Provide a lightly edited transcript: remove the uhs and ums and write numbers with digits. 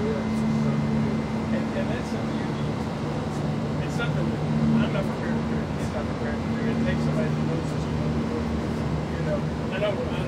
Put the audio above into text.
And that's something you need. It's something that I'm not prepared to do. He's not prepared to do. It takes somebody that knows what you know. I know